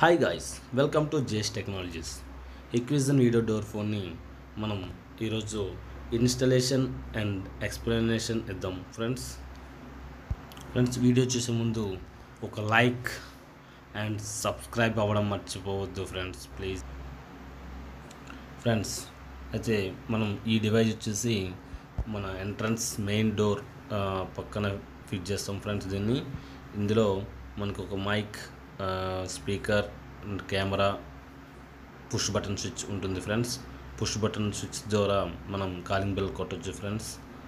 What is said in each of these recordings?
Hi guys, welcome to Jays Technologies. Hikvision video door ఫోన్ని మనం ఈరోజు ఇన్స్టలేషన్ అండ్ ఎక్స్ప్లెనేషన్ ఇద్దాం ఫ్రెండ్స్. వీడియో చూసే ముందు ఒక లైక్ అండ్ సబ్స్క్రైబ్ అవ్వడం మర్చిపోవద్దు ఫ్రెండ్స్, ప్లీజ్. ఫ్రెండ్స్ అయితే మనం ఈ డివైస్ వచ్చేసి మన ఎంట్రన్స్ మెయిన్ డోర్ పక్కన ఫిట్ చేస్తాం ఫ్రెండ్స్. ఇందులో మనకు ఒక mike, speaker and camera, push button switch ఉంటుంది ఫ్రెండ్స్. పుష్ బటన్ స్విచ్ ద్వారా మనం కాలింగ్ బెల్ కొట్టచ్చు ఫ్రెండ్స్.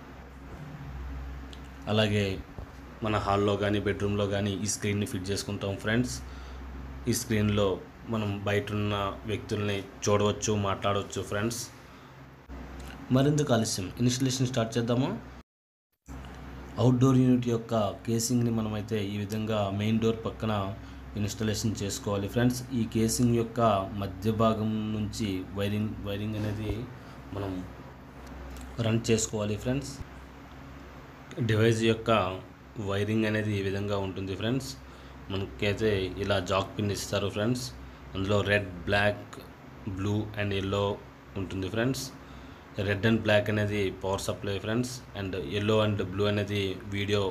అలాగే మన హాల్లో కానీ బెడ్రూమ్లో కానీ ఈ స్క్రీన్ని ఫిట్ చేసుకుంటాం ఫ్రెండ్స్. ఈ స్క్రీన్లో మనం బయట ఉన్న వ్యక్తుల్ని చూడవచ్చు, మాట్లాడవచ్చు ఫ్రెండ్స్. మరింత ఆలస్యం, ఇన్స్టలేషన్ స్టార్ట్ చేద్దామా? అవుట్డోర్ యూనిట్ యొక్క కేసింగ్ని మనమైతే ఈ విధంగా మెయిన్ డోర్ పక్కన ఇన్స్టలేషన్ చేసుకోవాలి ఫ్రెండ్స్. ఈ కేసింగ్ యొక్క మధ్య భాగం నుంచి వైరింగ్ అనేది మనం రన్ చేసుకోవాలి ఫ్రెండ్స్. డివైస్ యొక్క వైరింగ్ అనేది ఈ విధంగా ఉంటుంది ఫ్రెండ్స్. మనకైతే ఇలా జాక్ పిన్ ఇస్తారు ఫ్రెండ్స్. అందులో red, black, blue and yellow ఉంటుంది ఫ్రెండ్స్. రెడ్ అండ్ బ్లాక్ అనేది power supply friends, and yellow and blue అనేది వీడియో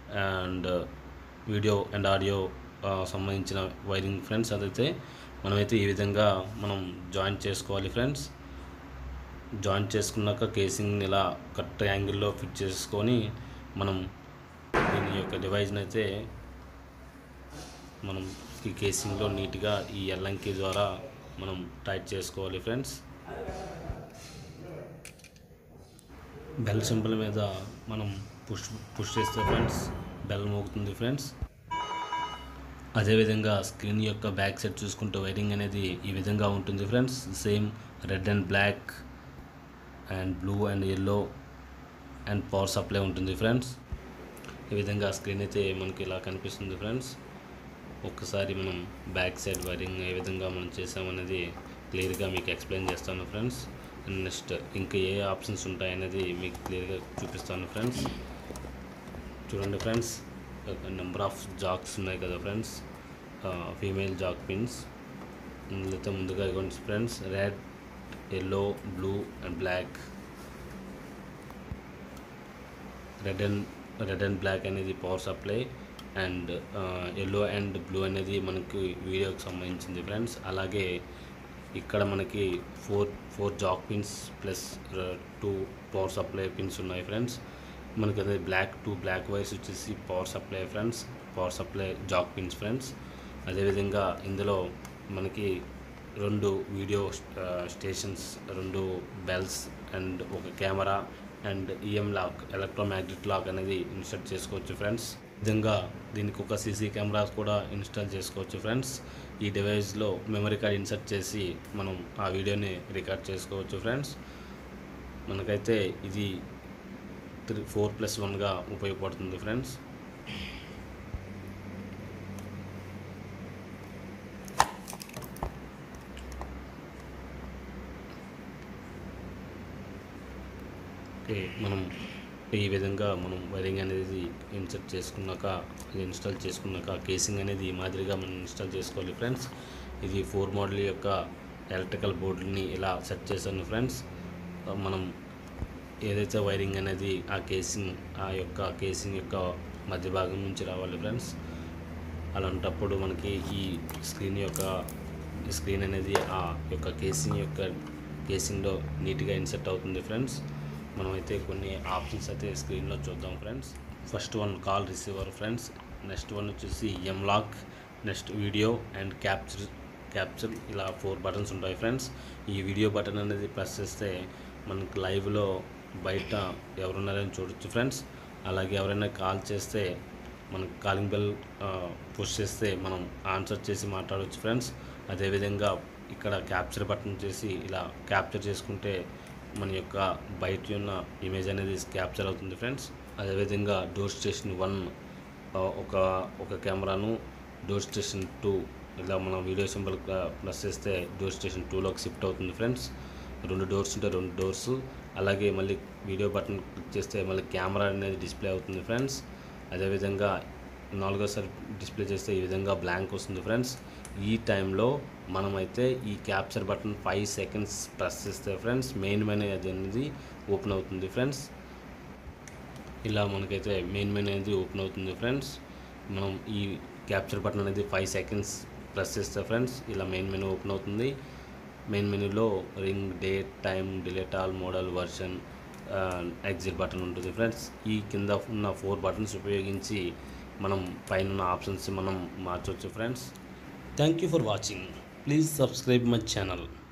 అండ్ ఆడియో సంబంధించిన వైరింగ్ ఫ్రెండ్స్. అదైతే మనమైతే ఈ విధంగా మనం జాయిన్ చేసుకోవాలి ఫ్రెండ్స్. జాయిన్ చేసుకున్నాక కేసింగ్ని ఇలా కరెక్ట్ యాంగిల్లో ఫిట్ చేసుకొని మనం దీని యొక్క డివైస్ని అయితే మనం ఈ కేసింగ్లో నీట్గా ఈ ఎల్లంకి ద్వారా మనం టైట్ చేసుకోవాలి ఫ్రెండ్స్. బెల్ సింబల్ మీద మనం పుష్ చేస్తే ఫ్రెండ్స్ బెల్ మోగుతుంది ఫ్రెండ్స్. అదేవిధంగా స్క్రీన్ యొక్క బ్యాక్ సైడ్ చూసుకుంటే వైరింగ్ అనేది ఈ విధంగా ఉంటుంది friends. Same red and black and blue and yellow and power supply ఉంటుంది ఫ్రెండ్స్. ఈ విధంగా స్క్రీన్ అయితే మనకి ఇలా కనిపిస్తుంది ఫ్రెండ్స్. ఒక్కసారి మనం బ్యాక్ సైడ్ వైరింగ్ ఏ విధంగా మనం చేసామనేది క్లియర్గా మీకు ఎక్స్ప్లెయిన్ చేస్తాను ఫ్రెండ్స్. నెక్స్ట్ ఇంకా ఏ ఆప్షన్స్ ఉంటాయనేది మీకు క్లియర్గా చూపిస్తాను ఫ్రెండ్స్. చూడండి ఫ్రెండ్స్, నెంబర్ ఆఫ్ జాక్స్ ఉన్నాయి కదా ఫ్రెండ్స్, ఫీమేల్ జాక్ పిన్స్. ఇందులో ముందుగా ఇవ్వండి friends, red, yellow, blue and black. Red and black అనేది power supply, and yellow and blue అనేది మనకి వీడియోకి సంబంధించింది ఫ్రెండ్స్. అలాగే ఇక్కడ మనకి four jack pins plus 2 power supply pins ఉన్నాయి ఫ్రెండ్స్. మనకి అదే టూ బ్లాక్ వైర్స్ వచ్చేసి power supply friends, power supply jack pins friends. అదేవిధంగా ఇందులో మనకి 2 వీడియో స్టేషన్స్, 2 బెల్స్ అండ్ ఒక camera and EM lock, electromagnetic lock అనేది ఇన్స్టాల్ చేసుకోవచ్చు ఫ్రెండ్స్. విధంగా దీనికి ఒక సీసీ కెమెరాస్ కూడా ఇన్స్టాల్ చేసుకోవచ్చు ఫ్రెండ్స్. ఈ డివైస్లో మెమరీ కార్డ్ ఇన్సర్ట్ చేసి మనం ఆ వీడియోని రికార్డ్ చేసుకోవచ్చు ఫ్రెండ్స్. మనకైతే ఇది 4+1గా ఉపయోగపడుతుంది ఫ్రెండ్స్. మనం ఈ విధంగా మనం వైరింగ్ అనేది ఇన్స్టాల్ చేసుకున్నాక కేసింగ్ అనేది ఈ మాదిరిగా మనం ఇన్స్టాల్ చేసుకోవాలి ఫ్రెండ్స్. ఇది 4 మోడల్ యొక్క ఎలక్ట్రికల్ బోర్డుని ఇలా సెట్ చేశాను ఫ్రెండ్స్. మనం ఏదైతే వైరింగ్ అనేది ఆ కేసింగ్ యొక్క మధ్య భాగం నుంచి రావాలి ఫ్రెండ్స్. అలాంటప్పుడు మనకి ఈ స్క్రీన్ అనేది ఆ యొక్క కేసింగ్లో నీట్గా ఇన్సర్ట్ అవుతుంది ఫ్రెండ్స్. మనమైతే కొన్ని ఆప్షన్స్ అయితే స్క్రీన్లో చూద్దాం friends. First one call receiver friends. Next one వచ్చేసి M lock, next video and capture ఇలా 4 బటన్స్ ఉంటాయి ఫ్రెండ్స్. ఈ వీడియో బటన్ అనేది ప్రెస్ చేస్తే మనకి లైవ్లో బయట ఎవరున్నారని చూడొచ్చు ఫ్రెండ్స్. అలాగే ఎవరైనా కాల్ చేస్తే మనకి కాలింగ్ బెల్ పుష్ చేస్తే మనం ఆన్సర్ చేసి మాట్లాడవచ్చు ఫ్రెండ్స్. అదేవిధంగా ఇక్కడ క్యాప్చర్ బటన్ చేసి ఇలా క్యాప్చర్ చేసుకుంటే మన యొక్క బయట ఉన్న ఇమేజ్ అనేది క్యాప్చర్ అవుతుంది ఫ్రెండ్స్. అదేవిధంగా డోర్ స్టేషన్ 1 ఒక కెమెరాను, డోర్ స్టేషన్ 2 ఇలా మనం వీడియో సింబల్ ప్లస్ చేస్తే డోర్ స్టేషన్ 2లోకి షిఫ్ట్ అవుతుంది ఫ్రెండ్స్. 2 డోర్స్ ఉంటే 2 డోర్స్. అలాగే మళ్ళీ వీడియో బటన్ క్లిక్ చేస్తే మళ్ళీ కెమెరా అనేది డిస్ప్లే అవుతుంది ఫ్రెండ్స్. అదేవిధంగా నాలుగోసారి డిస్ప్లే చేస్తే ఈ విధంగా బ్లాంక్ వస్తుంది ఫ్రెండ్స్. ఈ టైంలో మనమైతే ఈ క్యాప్చర్ బటన్ 5 సెకండ్స్ ప్రెస్ చేస్తే ఫ్రెండ్స్ మెయిన్ మెనూ అనేది ఓపెన్ అవుతుంది ఫ్రెండ్స్. ఇలా మనకైతే మెయిన్ మెనూ అనేది ఓపెన్ అవుతుంది ఫ్రెండ్స్. మనం ఈ క్యాప్చర్ బటన్ అనేది 5 సెకండ్స్ ప్రెస్ చేస్తే ఫ్రెండ్స్ ఇలా మెయిన్ మెనూ ఓపెన్ అవుతుంది. మెయిన్ మెనూలో ring, date, time, delete all, model, version, exit button ఉంటుంది ఫ్రెండ్స్. ఈ కింద ఉన్న 4 బటన్స్ ఉపయోగించి మనం పైన ఉన్న ఆప్షన్స్ మనం మార్చవచ్చు friends. Thank you for watching. Please subscribe my channel.